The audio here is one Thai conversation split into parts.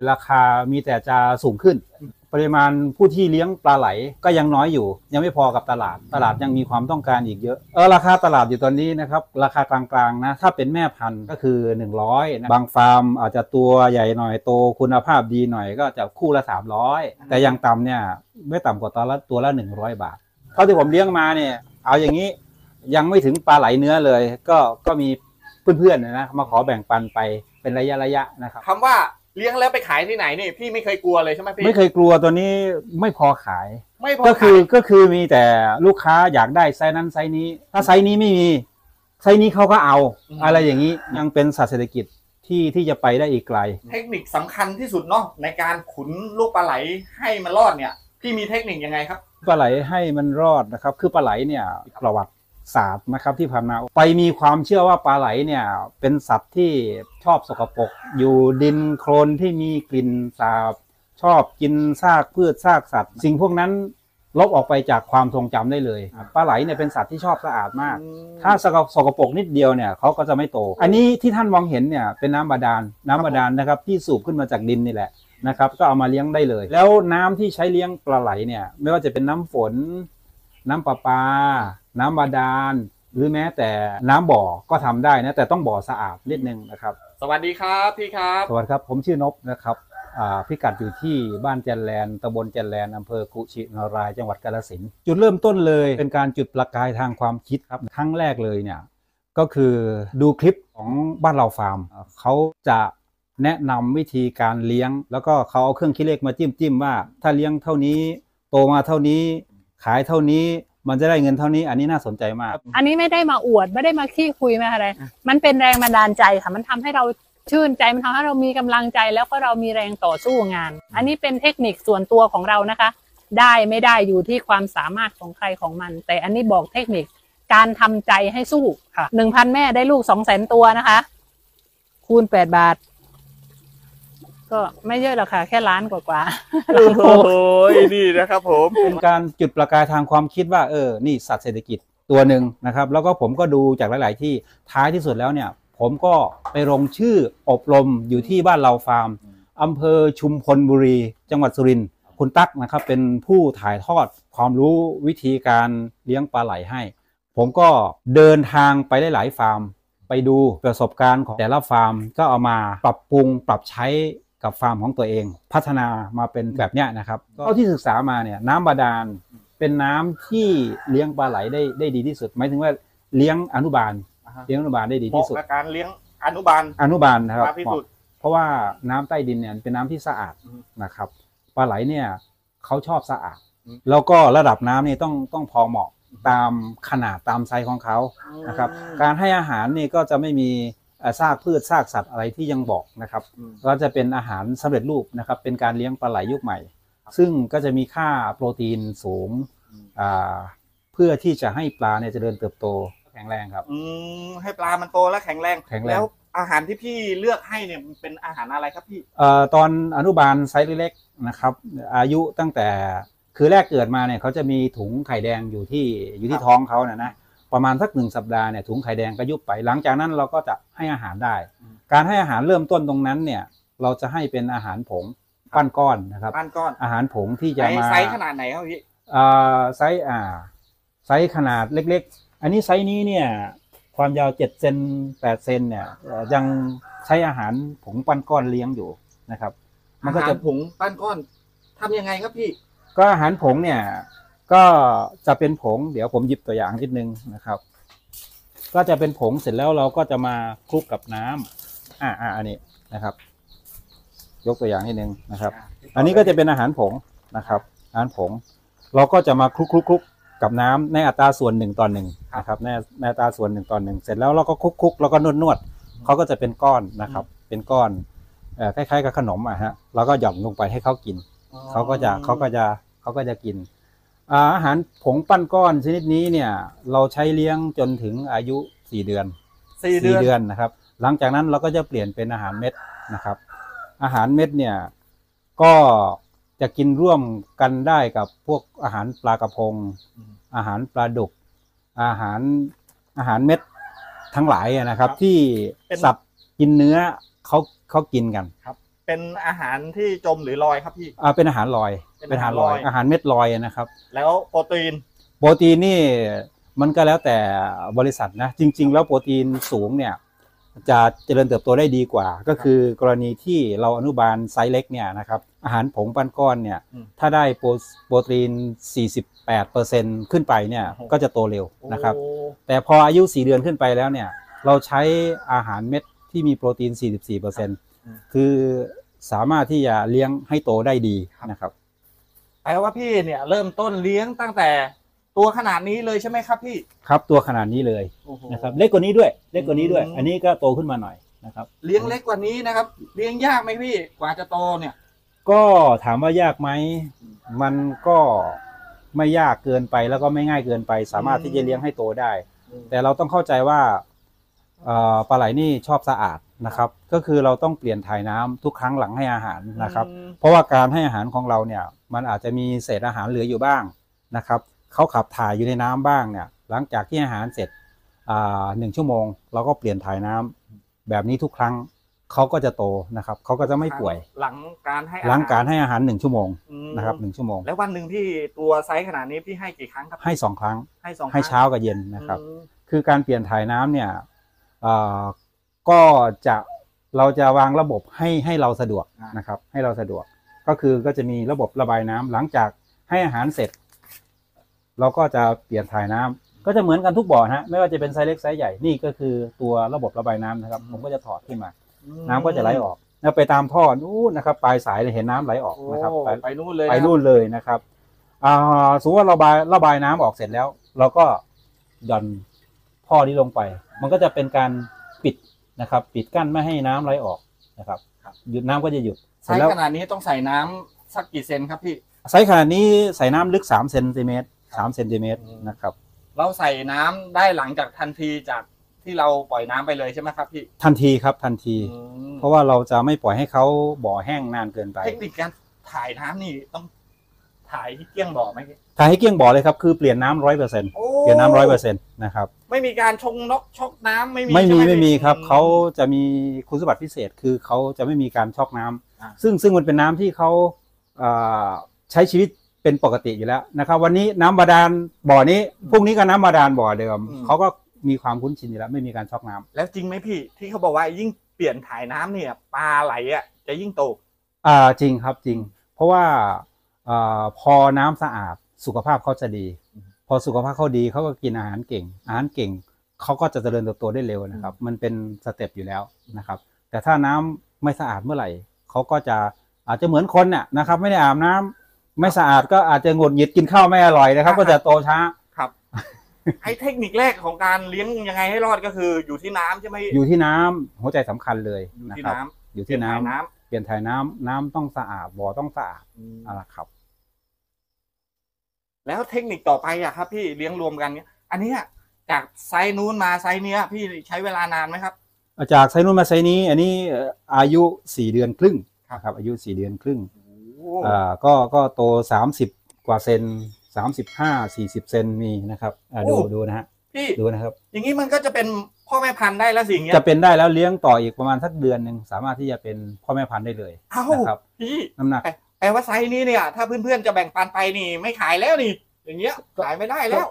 ราคามีแต่จะสูงขึ้นปริมาณผู้ที่เลี้ยงปลาไหลก็ยังน้อยอยู่ยังไม่พอกับตลาดยังมีความต้องการอีกเยอะราคาตลาดอยู่ตอนนี้นะครับราคากลางๆนะถ้าเป็นแม่พันธุ์ก็คือ100นะบางฟาร์มอาจจะตัวใหญ่หน่อยโตคุณภาพดีหน่อยก็จะคู่ละ300แต่ยังต่ำเนี่ยไม่ต่ำกว่าตัวละ100 บาทเท่าที่ผมเลี้ยงมาเนี่ยเอาอย่างนี้ยังไม่ถึงปลาไหลเนื้อเลยก็มีเพื่อนๆนะมาขอแบ่งปันไปเป็นระยะนะครับคำว่าเลี้ยงแล้วไปขายที่ไหนนี่พี่ไม่เคยกลัวเลยใช่ไหมพี่ไม่เคยกลัวตัวนี้ไม่พอขายไม่พอก็คือมีแต่ลูกค้าอยากได้ไซส์นั้นไซส์นี้ถ้าไซส์นี้ไม่มีไซส์นี้เขาก็เอาอะไรอย่างนี้ยังเป็นสัตว์เศรษฐกิจที่จะไปได้อีกไกลเทคนิคสำคัญที่สุดเนาะในการขุนลูกปลาไหลให้มันรอดเนี่ยพี่มีเทคนิคยังไงครับปลาไหลให้มันรอดนะครับคือปลาไหลเนี่ยประวัติศาสตร์นะครับที่ผ่านมาไปมีความเชื่อว่าปลาไหลเนี่ยเป็นสัตว์ที่ชอบสกปรกอยู่ดินโคลนที่มีกลิ่นสาบชอบกินซากพืชซากสัตว์สิ่งพวกนั้นลบออกไปจากความทรงจำได้เลยปลาไหลเนี่ยเป็นสัตว์ที่ชอบสะอาดมากถ้าสกปรกนิดเดียวเนี่ยเขาก็จะไม่โตอันนี้ที่ท่านมองเห็นเนี่ยเป็นน้ำบาดาลนะครับที่สูบขึ้นมาจากดินนี่แหละนะครับก็เอามาเลี้ยงได้เลยแล้วน้ำที่ใช้เลี้ยงปลาไหลเนี่ยไม่ว่าจะเป็นน้ำฝนน้ำประปาน้ำบาดาลหรือแม้แต่น้ำบ่อก็ทำได้นะแต่ต้องบ่อสะอาดนิดนึงนะครับสวัสดีครับพี่ครับสวัสดีครับผมชื่อนพนะครับพิกัดอยู่ที่บ้านแจนแลนตำบลแจนแลนอำเภอกุชินารายจังหวัดกาฬสินธุ์จุดเริ่มต้นเลยเป็นการจุดประกายทางความคิดครับครั้งแรกเลยเนี่ยก็คือดูคลิปของบ้านเราฟาร์มเขาจะแนะนำวิธีการเลี้ยงแล้วก็เขาเอาเครื่องคิดเลขมาจิ้มว่าถ้าเลี้ยงเท่านี้โตมาเท่านี้ขายเท่านี้มันจะได้เงินเท่านี้อันนี้น่าสนใจมากอันนี้ไม่ได้มาอวดไม่ได้มาขี้คุยมาอะไรมันเป็นแรงบันดาลใจค่ะมันทำให้เราชื่นใจมันทำให้เรามีกำลังใจแล้วก็เรามีแรงต่อสู้งานอันนี้เป็นเทคนิคส่วนตัวของเรานะคะได้ไม่ได้อยู่ที่ความสามารถของใครของมันแต่อันนี้บอกเทคนิคการทำใจให้สู้ค่ะ 1,000 แม่ได้ลูก 200,000 ตัวนะคะคูณ8 บาทก็ไม่เยอะหรอกค่ะแค่ล้านกว่าโอ้โหนี่นะครับผมเป็นการจุดประกายทางความคิดว่านี่สัตว์เศรษฐกิจตัวหนึ่งนะครับแล้วก็ผมก็ดูจากหลายๆที่ท้ายที่สุดแล้วเนี่ยผมก็ไปลงชื่ออบรมอยู่ที่บ้านเราฟาร์มอำเภอชุมพลบุรีจังหวัดสุรินทร์คุณตั๊กนะครับเป็นผู้ถ่ายทอดความรู้วิธีการเลี้ยงปลาไหลให้ผมก็เดินทางไปได้หลายฟาร์มไปดูประสบการณ์ของแต่ละฟาร์มก็เอามาปรับปรุงปรับใช้กับฟาร์มของตัวเองพัฒนามาเป็นแบบเนี้ยนะครับเท่าที่ศึกษามาเนี่ยน้ำบาดาลเป็นน้ำที่เลี้ยงปลาไหลได้ดีที่สุดหมายถึงว่าเลี้ยงอนุบาลได้ดีที่สุดการเลี้ยงอนุบาลนะครับเพราะว่าน้ำใต้ดินเนี่ยเป็นน้ำที่สะอาดนะครับปลาไหลเนี่ยเขาชอบสะอาดแล้วก็ระดับน้ำนี่ต้องพอเหมาะตามขนาดตามไซส์ของเขานะครับการให้อาหารนี่ก็จะไม่มีซากพืชซากสัตว์อะไรที่ยังบอกนะครับก็จะเป็นอาหารสำเร็จรูปนะครับเป็นการเลี้ยงปลาไหลยุคใหม่ซึ่งก็จะมีค่าโปรตีนสูงเพื่อที่จะให้ปลาเนี่ยเจริญเติบโตแข็งแรงครับให้ปลามันโตและแข็งแรงแล้วอาหารที่พี่เลือกให้เนี่ยเป็นอาหารอะไรครับพี่ตอนอนุบาลไซส์เล็กๆนะครับอายุตั้งแต่คือแรกเกิดมาเนี่ยเขาจะมีถุงไข่แดงอยู่ที่ท้องเขานะประมาณสัก1 สัปดาห์เนี่ยถุงไข่แดงก็ยุบไปหลังจากนั้นเราก็จะให้อาหารได้การให้อาหารเริ่มต้นตรงนั้นเนี่ยเราจะให้เป็นอาหารผงปั้นก้อนนะครับปั้นก้อนอาหารผงที่จะมาไซส์ขนาดไหนครับพี่ไซส์ขนาดเล็กๆอันนี้ไซส์นี้เนี่ยความยาว7 เซน8 เซนเนี่ยยังใช้อาหารผงปั้นก้อนเลี้ยงอยู่นะครับมันก็จะผงปั้นก้อนทำยังไงครับพี่ก็อาหารผงเนี่ยก็จะเป็นผงเดี๋ยวผมหยิบตัวอย่างนิดนึงนะครับก็จะเป็นผงเสร็จแล้วเราก็จะมาคลุกกับน้ำอันนี้นะครับยกตัวอย่างนิดนึงนะครับอันนี้ก็จะเป็นอาหารผงนะครับอาหารผงเราก็จะมาคลุกกับน้ำในอัตราส่วน1:1นะครับในอัตราส่วน1:1เสร็จแล้วเราก็คลุกแล้วก็นวดเขาก็จะเป็นก้อนนะครับเป็นก้อนคล้ายๆกับขนมฮะเราก็หย่อนลงไปให้เขากินเขาก็จะกินอาหารผงปั้นก้อนชนิดนี้เนี่ยเราใช้เลี้ยงจนถึงอายุ4 เดือนนะครับหลังจากนั้นเราก็จะเปลี่ยนเป็นอาหารเม็ดนะครับอาหารเม็ดเนี่ยก็จะกินร่วมกันได้กับพวกอาหารปลากระพงอาหารปลาดุกอาหารเม็ดทั้งหลายนะครับที่สัตว์กินเนื้อเขากินกันเป็นอาหารที่จมหรือลอยครับพี่เป็นอาหารลอยเป็นอาหารลอยอาหารเม็ดลอยนะครับแล้วโปรตีนโปรตีนนี่มันก็แล้วแต่บริษัทนะจริง ๆ แล้วโปรตีนสูงเนี่ยจะเจริญเติบโตได้ดีกว่า ก็คือกรณีที่เราอนุบาลไซส์เล็กเนี่ยนะครับอาหารผงปั้นก้อนเนี่ยถ้าได้โปรตีน 48% ขึ้นไปเนี่ยก็จะโตเร็วนะครับโอ้แต่พออายุ4 เดือนขึ้นไปแล้วเนี่ยเราใช้อาหารเม็ดที่มีโปรตีน 44%คือสามารถที่จะเลี้ยงให้โตได้ดีนะครับแปลว่าพี่เนี่ยเริ่มต้นเลี้ยงตั้งแต่ตัวขนาดนี้เลยใช่ไหมครับพี่ครับตัวขนาดนี้เลยโอ้โหนะครับเล็กกว่านี้ด้วยเล็กกว่านี้ด้วยอืมอันนี้ก็โตขึ้นมาหน่อยนะครับเลี้ยงเล็กกว่านี้นะครับ เลี้ยงยากไหมพี่กว่าจะโตเนี่ยก็ถามว่ายากไหมมันก็ไม่ยากเกินไปแล้วก็ไม่ง่ายเกินไป สามารถที่จะเลี้ยงให้โตได้ แต่เราต้องเข้าใจว่าปลาไหลนี่ชอบสะอาดนะครับ ก็คือเราต้องเปลี่ยนถ่ายน้ำทุกครั้งหลังให้อาหารนะครับ เพราะว่าการให้อาหารของเราเนี่ยมันอาจจะมีเศษอาหารเหลืออยู่บ้างนะครับเขาขับถ่ายอยู่ในน้ำบ้างเนี่ยหลังจากที่อาหารเสร็จ1 ชั่วโมงเราก็เปลี่ยนถ่ายน้ำแบบนี้ทุกครั้งเขาก็จะโตนะครับเขาก็จะไม่ป่วยหลังการให้หลังการให้อาหาร1 ชั่วโมงอืมนะครับ1 ชั่วโมงแล้ววันหนึ่งที่ตัวไซส์ขนาดนี้พี่ให้กี่ครั้งครับให้2 ครั้งให้2 ให้ครั้งเช้ากับเย็นนะครับอืมคือการเปลี่ยนถ่ายน้ำเนี่ยก็จะเราจะวางระบบให้เราสะดวกนะครับให้เราสะดวกก็จะมีระบบระบายน้ำหลังจากให้อาหารเสร็จ เราก็จะเปลี่ยนถ่ายน้ำก็จะเหมือนกันทุกบ่อนะไม่ว่าจะเป็นไซส์เล็กไซส์ใหญ่นี่ก็คือตัวระบบระบายน้ำนะครับผมก็จะถอดขึ้นมา น้ำก็จะไหลออกแล้วไปตามท่อนู้นนะครับปลายสายเห็นน้ำไหลออกโอ้นะครับไปนู่นเลยไปนู่นเลยนะครับสมมติว่าระบายน้ำออกเสร็จแล้ว เราก็หย่อนท่อนี้ลงไป มันก็จะเป็นการปิดนะครับ ปิดกั้นไม่ให้น้ำไหลออกนะครับหยุดน้ำก็จะหยุดไซส์ขนาดนี้ต้องใส่น้ำสักกี่เซนครับพี่ไซส์ขนาดนี้ใส่น้ำลึก3 เซนติเมตร3 เซนติเมตรนะครับเราใส่น้ำได้หลังจากทันทีจากที่เราปล่อยน้ำไปเลยใช่ไหมครับพี่ทันทีครับทันที เพราะว่าเราจะไม่ปล่อยให้เขาบ่อแห้งนานเกินไปเทคนิคการถ่ายน้ำนี่ต้องถ่ายที่เกลี้ยงบ่อไหมพี่ถ่ายให้เกลี้ยงบ่อเลยครับคือเปลี่ยนน้ำ100% โอ้เปลี่ยนน้ำ100%นะครับไม่มีการชงนกชกน้ำไม่มีไม่ใช่หมีครับอืเขาจะมีคุณสมบัติพิเศษคือเขาจะไม่มีการช็อกน้ำอ่าซึ่งมันเป็นน้ำที่เขาใช้ชีวิตเป็นปกติอยู่แล้วนะครับ วันนี้น้ำบาดาลบ่อนี้พรุ่งนี้ก็น้ำบาดาลบ่อเดิมเขาก็มีความคุ้นชินอยู่แล้วไม่มีการช็อกน้ำแล้วจริงไหมพี่ที่เขาบอกว่ายิ่งเปลี่ยนถ่ายน้ำเนี่ยปลาไหลอ่ะจะยิ่งโตจริงครับจริง เพราะว่าพอน้ำสะอาดสุขภาพเขาจะดี พอสุขภาพเขาดีเขาก็กินอาหารเก่งเขาก็จะเจริญเติบโตได้เร็วนะครับ มันเป็นสเต็ปอยู่แล้วนะครับ แต่ถ้าน้ำไม่สะอาดเมื่อไหร่เขาก็จะอาจจะเหมือนคนน่ะนะครับ ไม่ได้อาบน้ำไม่สะอาดก็อาจจะหงุดหงิดกินข้าวไม่อร่อยนะครับ ก็จะโตช้าครับ ไอ้เทคนิคแรกของการเลี้ยงยังไงให้รอดก็คืออยู่ที่น้ำใช่ไหมอยู่ที่น้ำหัวใจสำคัญเลยอยู่นะที่ครับน้ำอยู่ที่น้ำน้เปลี่ยนถ่ายน้ำต้องสะอาดบ่อต้องสะอาดำนะครับแล้วเทคนิคต่อไปอะครับพี่เลี้ยงรวมกันเนี่ยอันเนี้ยจากไซส์นู้นมาไซส์เนี้ยพี่ใช้เวลานานไหมครับจากไซส์นู้นมาไซส์นี้อันนี้อายุ4 เดือนครึ่งครับอายุ4 เดือนครึ่งก็โต30 กว่าเซน35-40 เซนมีนะครับดูนะฮะพี่ดูนะครับอย่างนี้มันก็จะเป็นพ่อแม่พันธุ์ได้แล้วสิอย่างเงี้ยจะเป็นได้แล้วเลี้ยงต่ออีกประมาณสักเดือนหนึ่งสามารถที่จะเป็นพ่อแม่พันธุ์ได้เลยเอ้านะครับพี่น้ำหนักแปลว่าไซส์นี้เนี่ยถ้าเพื่อนๆจะแบ่งปันไปนี่ไม่ขายแล้วนี่ อย่างเงี้ยขายไม่ได้แล้ว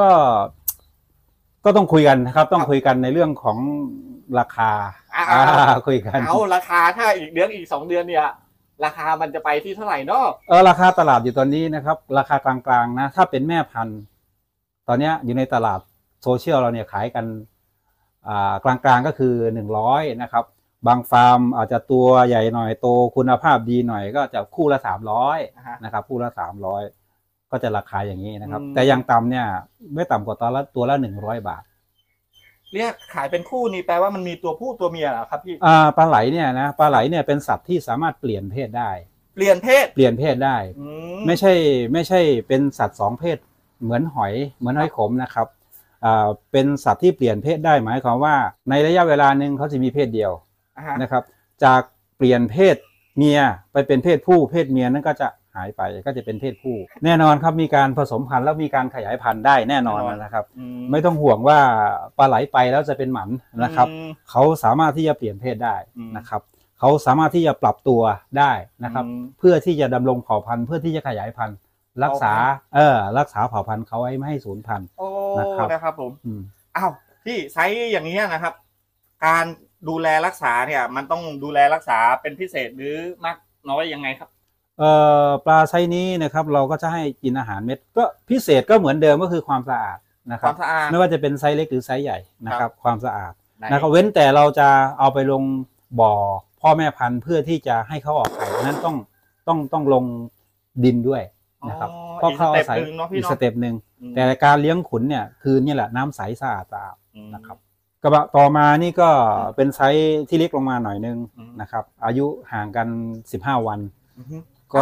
ก็ต้องคุยกันนะครับต้องคุยกันในเรื่องของราคาคุยกันเอาราคาถ้าอีกเดือนอีก2 เดือนเนี่ยราคามันจะไปที่เท่าไหร่เนาะราคาตลาดอยู่ตอนนี้นะครับราคากลางๆนะถ้าเป็นแม่พันธุ์ตอนนี้อยู่ในตลาดโซเชียลเราเนี่ยขายกันกลางๆก็คือ100นะครับบางฟาร์มอาจจะตัวใหญ่หน่อยโตคุณภาพดีหน่อยก็จะคู่ละ300นะครับคู่ละ300ก็จะราคาอย่างนี้นะครับแต่อย่างต่ำเนี่ยไม่ต่ำกว่าตัวละ100 บาทเรียกขายเป็นคู่นี่แปลว่ามันมีตัวผู้ตัวเมียเหรอครับพี่ปลาไหลเนี่ยนะปลาไหลเนี่ยเป็นสัตว์ที่สามารถเปลี่ยนเพศได้เปลี่ยนเพศได้ ไม่ใช่เป็นสัตว์2 เพศเหมือนหอยขมนะครับเป็นสัตว์ที่เปลี่ยนเพศได้หมายความว่าในระยะเวลาหนึ่งเขาจะมีเพศเดียวนะครับจากเปลี่ยนเพศเมียไปเป็นเพศผู้เพศเมียนั้นก็จะหายไปก็จะเป็นเพศผู้แน่นอนครับมีการผสมพันธุ์แล้วมีการขยายพันธุ์ได้แน่นอนนะครับไม่ต้องห่วงว่าปลาไหลไปแล้วจะเป็นหมันนะครับเขาสามารถที่จะเปลี่ยนเพศได้นะครับเขเขาสามารถที่จะปรับตัวได้นะครับอืมเพื่อที่จะดำรงเผ่าพันธุ์เพื่อที่จะขยายพันธุ์รักษารักษาเผ่าพันธุ์เขาไว้ไม่ให้สูญพันธุ์โอ้นะครับนะครับผมอืมอ้าวพี่ไซส์อย่างนี้ยนะครับ การดูแลรักษาเนี่ย มันต้องดูแลรักษาเป็นพิเศษหรือมากน้อยยังไงครับปลาไซส์นี้นะครับเราก็จะให้กินอาหารเม็ดก็พิเศษก็เหมือนเดิมก็คือความสะอาดนะคครับ วามสะอาดไม่ว่าจะเป็นไซส์เล็กหรือไซส์ใหญ่นะครับความสะอาดไหนนะครับเว้นแต่เราจะเอาไปลงบ่อพ่อแม่พันธุ์เพื่อที่จะให้เขาออกไข่นั้นต้องลงดินด้วยนะครับอ๋อเพราะเขาอาศัยอีกสเต็ปหนึ่งเนาะพี่อีกเนาะสเต็ปหนึ่งอืมแต่การเลี้ยงขุนเนี่ยคือนี่แหละน้ำใสสะอาดอืมนะครับกระบะต่อมานี่ก็เป็นไซส์ที่เล็กลงมาหน่อยนึงอืมนะครับอายุห่างกัน15 วันอือฮึก็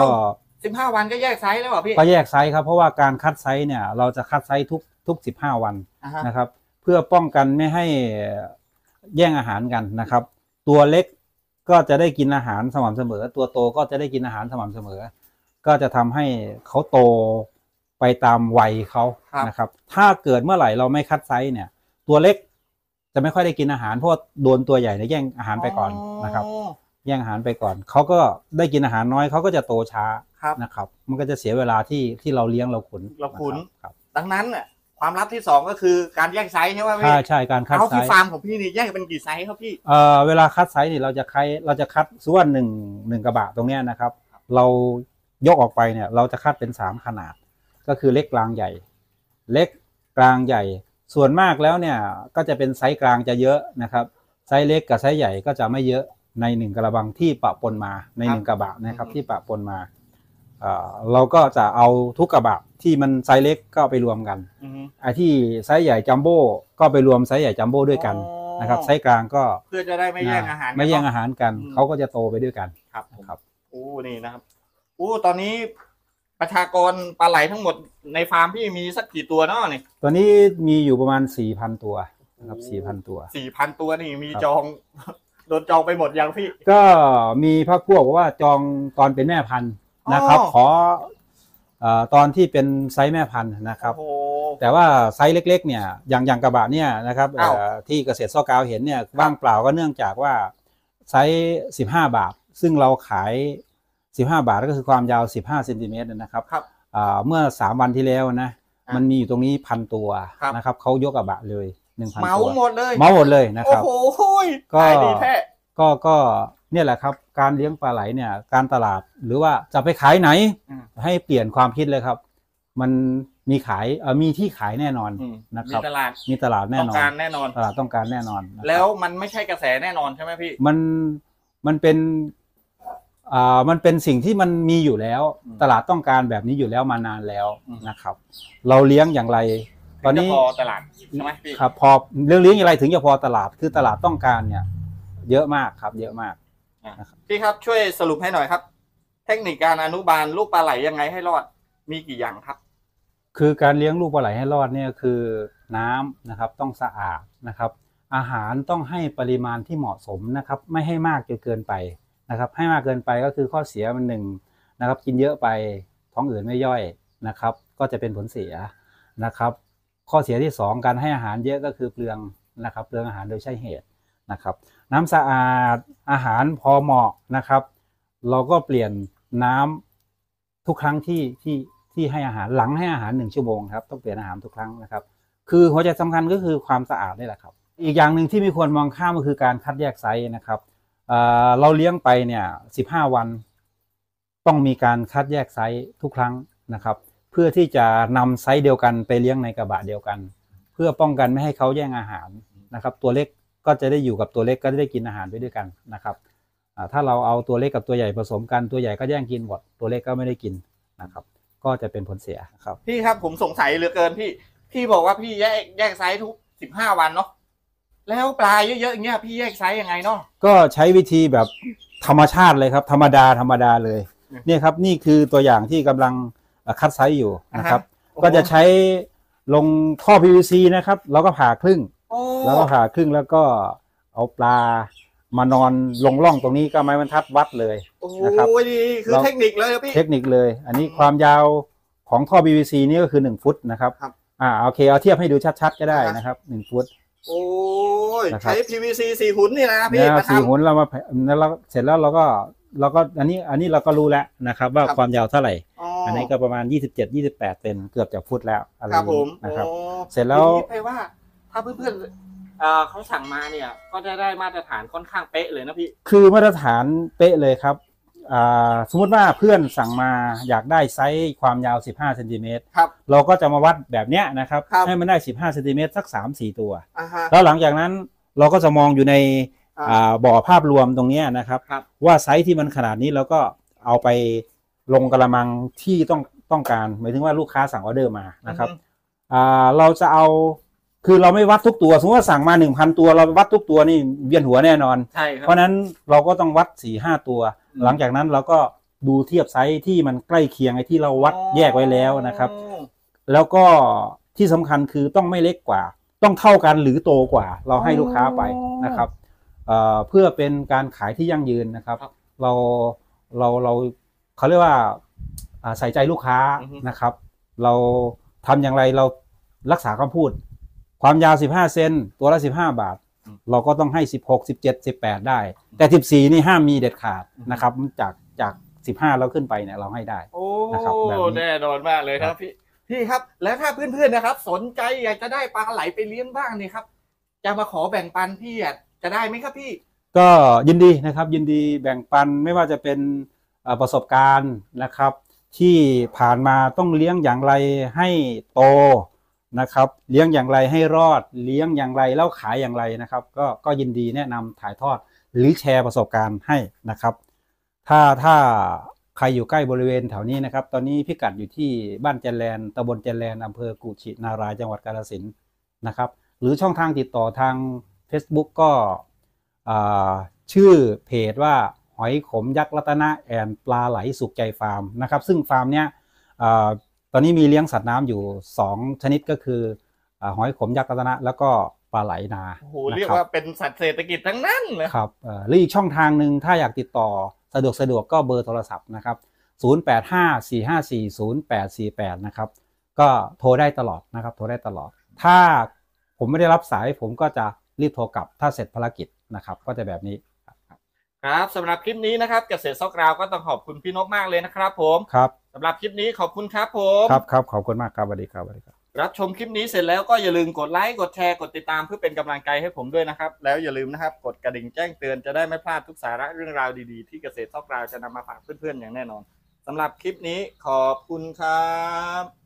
15 วันก็แยกไซส์แล้วเหรอพี่ก็แยกไซส์ครับเพราะว่าการคัดไซส์เนี่ยเราจะคัดไซส์ทุก15 วันอ่าฮะนะครับเพื่อป้องกันไม่ให้แย่งอาหารกันนะครับ ตัวเล็กก็จะได้กินอาหารสม่ำเสมอ ตัวโตก็จะได้กินอาหารสม่ำเสมอ ก็จะทำให้เขาโตไปตามวัยเขานะครับถ้าเกิดเมื่อไหร่เราไม่คัดไซส์เนี่ยตัวเล็กจะไม่ค่อยได้กินอาหารเพราะโดนตัวใหญ่เนี่ยแย่งอาหารไปก่อนนะครับแย่งอาหารไปก่อนเขาก็ได้กินอาหารน้อยเขาก็จะโตช้าครับนะครับมันก็จะเสียเวลาที่เราเลี้ยงเราขุนเราขุนครับดังนั้นน่ะความลับที่2ก็คือการแยกไซส์ใช่ไหมพี่ใช่การคัดเอาไซที่ส์ฟาร์มของพี่นี่แยกเป็นกี่ไซส์ครับพี่เวลาคัดไซส์นี่เราจะคัดส่วนหนึ่งกระบะตรงเนี้ยนะครับ เรายกออกไปเนี่ยเราจะคัดเป็น3ขนาด ก็คือเล็กกลางใหญ่ เล็กกลางใหญ่ ส่วนมากแล้วเนี่ยก็จะเป็นไซส์กลางจะเยอะนะครับไซส์เล็กกับไซส์ใหญ่ก็จะไม่เยอะใน1กระบังที่ปะปนมาใน1กระบะนะครับที่ปะปนมาเราก็จะเอาทุกกระบะที่มันไซส์เล็กก็ไปรวมกันอือฮึไอ้ที่ไซส์ใหญ่จัมโบ้ก็ไปรวมไซส์ใหญ่จัมโบ้ด้วยกันนะครับไซส์กลางก็เพื่อจะได้ไม่แย่งอาหารกันไม่แย่งเนะอาหารกันอืมเขาก็จะโตไปด้วยกันครับผมนะครับโอ้นี่นะครับโอ้ตอนนี้ประชากรปลาไหลทั้งหมดในฟาร์มพี่มีสักกี่ตัวเนาะนี่ตัวนี้มีอยู่ประมาณ 4,000 ตัวนะครับ 4,000 ตัว 4,000 ตัวนี่มีครับจอง โดนจองไปหมดยังพี่ก็มีพรรคพวกบอกว่าจองตอนเป็นแม่พันธุ์นะครับอ๋อขอตอนที่เป็นไซส์แม่พันธุ์นะครับโอ้โหแต่ว่าไซส์เล็กๆเนี่ยอย่างกระบะเนี่ยนะครับอ้าวที่เกษตรซ่อกาวเห็นเนี่ยว่างเปล่าก็เนื่องจากว่าไซส์15 บาท ซึ่งเราขาย15 บาทก็คือความยาว15 เซนติเมตรนะครับครับเมื่อ3 วันที่แล้วนะอ่ะมันมีอยู่ตรงนี้1,000 ตัวครับนะครับเขายกกระบะเลย 1,000 เหมาตัวหมดเลยเหมาหมดเลยนะคโอ้รับโหก็ขายดีแท้ก็เนี่ยแหละครับการเลี้ยงปลาไหลเนี่ยการตลาดหรือว่าจะไปขายไหนอืมให้เปลี่ยนความคิดเลยครับ มันมีขายมีที่ขายแน่นอนอืมนะครับมีตลาดมีตลาดแน่ต้องนอนการแน่นอนตลาดต้องการแน่นอนนะครับแล้วมันไม่ใช่กระแสแน่นอนใช่ไหมพี่มันเป็นสิ่งที่มันมีอยู่แล้วอืมตลาดต้องการแบบนี้อยู่แล้วมานานแล้วอืมนะครับ เราเลี้ยงอย่างไร ตอนนี้ถึงจะพอตลาดใช่ไหมพี่ครับพอเรื่องเลี้ยงอย่างไรถึงจะพอตลาดคือตลาดต้องการเนี่ย เยอะมากครับ เยอะมากพี่ครับช่วยสรุปให้หน่อยครับ เทคนิคการอนุบาลลูกปลาไหลยังไงให้รอดมีกี่อย่างครับคือการเลี้ยงลูกปลาไหลให้รอดเนี่ยคือน้ำนะครับต้องสะอาดนะครับ อาหารต้องให้ปริมาณที่เหมาะสมนะครับ ไม่ให้มากจนเกินไปนะครับ ให้มากเกินไปก็คือข้อเสียมันหนึ่งนะครับ กินเยอะไปท้องอืดไม่ย่อยนะครับ ก็จะเป็นผลเสียนะครับ ข้อเสียที่2การให้อาหารเยอะก็คือเปลืองนะครับเปลืองอาหารโดยใช่เหตุนะครับ น้ำสะอาดอาหารพอเหมาะนะครับ เราก็เปลี่ยนน้ำทุกครั้งที่ให้อาหารหลังให้อาหาร1 ชั่วโมงครับต้องเปลี่ยนอาหารทุกครั้งนะครับ คือหัวใจสำคัญก็คือความสะอาดนี่แหละครับอีกอย่างหนึ่งที่ไม่ควรมองข้ามก็คือการคัดแยกไซส์นะครับเราเลี้ยงไปเนี่ย15 วันต้องมีการคัดแยกไซส์ทุกครั้งนะครับ เพื่อที่จะนำไซส์เดียวกันไปเลี้ยงในกระบะเดียวกัน เพื่อป้องกันไม่ให้เขาแย่งอาหารนะครับ ตัวเล็กก็จะได้อยู่กับตัวเล็กก็ได้กินอาหารไปด้วยกันนะครับถ้าเราเอาตัวเล็กกับตัวใหญ่ผสมกันตัวใหญ่ก็แย่งกินหมดตัวเล็กก็ไม่ได้กินนะครับก็จะเป็นผลเสียครับพี่ครับผมสงสัยเหลือเกินพี่บอกว่าพี่แยกไซส์ทุก15 วันเนาะแล้วปลาเยอะๆอย่างเงี้ยพี่แยกไซส์ยังไงเนาะก็ใช้วิธีแบบธรรมชาติเลยครับธรรมดาเลยอืมเนี่ยครับนี่คือตัวอย่างที่กำลังคัดไซส์อยู่นะครับโอ้โหก็จะใช้ลงท่อ PVC นะครับแล้วก็ผ่าครึ่งโอ้แล้วก็ผ่าครึ่งแล้วก็เอาปลามานอนลงร่องตรงนี้ก็ไม้บรรทัดวัดเลยโอ้โหนะครับนี่คือเทคนิคเลยพี่เทคนิคเลย อันนี้ความยาวของท่อ PVC นี่ก็คือ1 ฟุตนะครับครับโอเคเอาเทียบให้ดูชัดๆก็ได้อ่าฮะนะครับ1 ฟุตโอ้ยนะครับใช้ PVC 4 หุ่นนี่นะพี่เนี่ยมาสี่ทำหุ่นเรามาแล้วเราเสร็จแล้วเราก็อันนี้เราก็รู้แล้วนะครับ ว่าครับความยาวเท่าไหร่อ๋ออันนี้ก็ประมาณ27-28เซนเกือบจะฟุตแล้วอะไรอครัย่าบงผนี้มนะครับโอ้เสร็จแล้วทีนี้ไปว่าถ้าเพื่อนๆเขาสั่งมาเนี่ย ก็จะได้มาตรฐานค่อนข้างเป๊ะเลยนะพี่คือมาตรฐานเป๊ะเลยครับสมมติว่าเพื่อนสั่งมาอยากได้ไซส์ความยาว15เซนติเมตรครับเราก็จะมาวัดแบบเนี้ยนะครับครับให้มันได้15เซนติเมตรสัก 3-4 ตัวอ่าฮะแล้วหลังจากนั้นเราก็จะมองอยู่ในอ่าบ่อภาพรวมตรงเนี้ยนะครับครับว่าไซส์ที่มันขนาดนี้เราก็เอาไปลงกระมังที่ต้องการหมายถึงว่าลูกค้าสั่งออเดอร์มานะครับ เราจะเอาคือเราไม่วัดทุกตัวสมมติว่าสั่งมา 1,000 ตัวเราวัดทุกตัวนี่เวียนหัวแน่นอนใช่ครับเพราะนั้นเราก็ต้องวัด 4-5 ตัว หลังจากนั้นเราก็ดูเทียบไซส์ที่มันใกล้เคียงไอ้ที่เราวัดแยกไว้แล้วนะครับ แล้วก็ที่สำคัญคือต้องไม่เล็กกว่า ต้องเท่ากันหรือโตกว่า เราให้ลูกค้าไปนะครับเพื่อเป็นการขายที่ยั่งยืนนะครับครับเราเขาเรียกว่าใส่ใจลูกค้าอือฮึนะครับ เราทำอย่างไรเรารักษาคำพูด ความยาว15เซนตัวละ15 บาท เราก็ต้องให้16 17 18ได้ แต่14นี่ห้ามมีเด็ดขาดนะครับจาก15แล้วขึ้นไปเนี่ยเราให้ได้โอ้นะครับแบบนี้แน่นอนมากเลยครับพี่ครับ แล้วถ้าเพื่อนๆนะครับ สนใจอยากจะได้ปลาไหลไปเลี้ยงบ้างเนี่ยครับ จะมาขอแบ่งปันพี่อ่ะจะได้ไหมครับพี่ก็ยินดีนะครับยินดีแบ่งปันไม่ว่าจะเป็นประสบการณ์นะครับ ที่ผ่านมาต้องเลี้ยงอย่างไรให้โตนะครับ เลี้ยงอย่างไรให้รอดเลี้ยงอย่างไรแล้วขายอย่างไรนะครับ ก็ยินดีแนะนำถ่ายทอดหรือแชร์ประสบการณ์ให้นะครับ ถ้าใครอยู่ใกล้บริเวณแถวนี้นะครับ ตอนนี้พิกัดอยู่ที่บ้านเจริญตำบลเจริญอำเภอกุชินารายจังหวัดกาฬสินธุ์นะครับ หรือช่องทางติดต่อทาง Facebook ก็ชื่อเพจว่าหอยขมยักษ์รัตนะแอนปลาไหลสุขใจฟาร์มนะครับซึ่งฟาร์มเนี้ยตอนนี้มีเลี้ยงสัตว์น้ำอยู่2ชนิดก็คือหอยขมยักษ์รัตนะแล้วก็ปลาไหลนาโอ้โหเรียกว่าเป็นสัตว์เศรษฐกิจทั้งนั้นเลยครับหรืออีกช่องทางหนึ่งถ้าอยากติดต่อสะดวกก็เบอร์โทรศัพท์นะครับ0854540848นะครับก็โทรได้ตลอดนะครับโทรได้ตลอดถ้าผมไม่ได้รับสายผมก็จะรีบโทรกลับถ้าเสร็จภารกิจนะครับก็จะแบบนี้ครับสำหรับคลิปนี้นะครับเกษตรซอกราวก็ต้องขอบคุณพี่นกมากเลยนะครับผมครับสำหรับคลิปนี้ขอบคุณครับผมครับขอบคุณมากครับสวัสดีครับสวัสดีครับรับชมคลิปนี้เสร็จแล้วก็อย่าลืมกดไลค์กดแชร์กดติดตามเพื่อเป็นกำลังใจให้ผมด้วยนะครับแล้วอย่าลืมนะครับกดกระดิ่งแจ้งเตือนจะได้ไม่พลาดทุกสาระเรื่องราวดีๆที่เกษตรซอกราวจะนำมาฝากเพื่อนๆอย่างแน่นอนสำหรับคลิปนี้ขอบคุณครับ